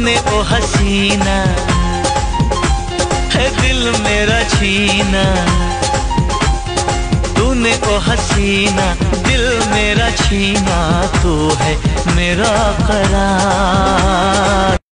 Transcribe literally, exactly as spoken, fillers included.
तूने ओ हसीना है दिल मेरा छीना, तूने ओ हसीना दिल मेरा छीना, तू है मेरा करार।